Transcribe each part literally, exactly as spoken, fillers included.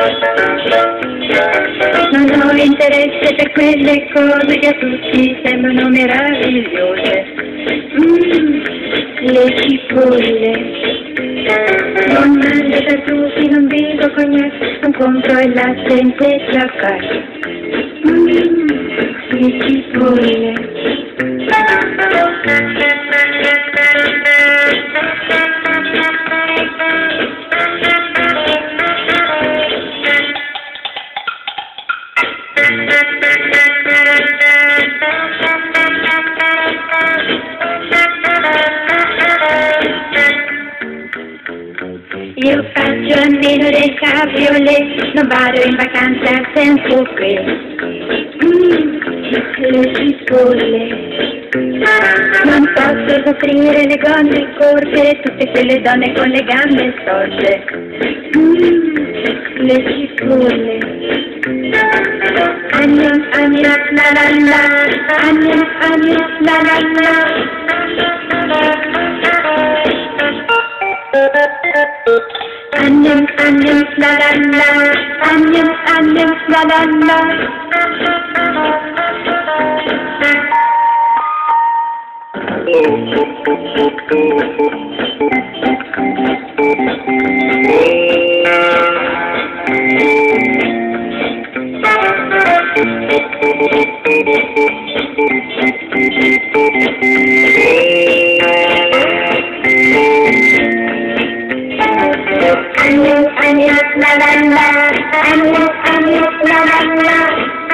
Non ho interesse per quelle cose che a tutti sembrano meravigliose. Mm, le cipolle. Non mangio tartufi, non bevo cognac, non compro il latte in questa casa. Mm, le cipolle. Io faccio almeno del cabriolet, non vado in vacanza senza qui. Mm, le cipolle. Non posso soffrire le gonne corte, tutte quelle donne con le gambe storte. Mm, le cipolle. Agnam, agnam, la la la, agnam, agnam, la la la. Agnam, agnam, la la la, agnam, agnam, la la la. Agnam, agnam, la la la, agnam, agnam, la la la.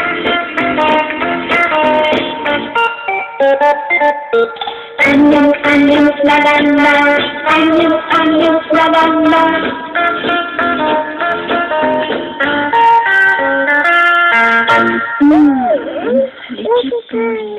Agnam, agnam, la la la, agnam, agnam, la la la. Mm, le cipolle.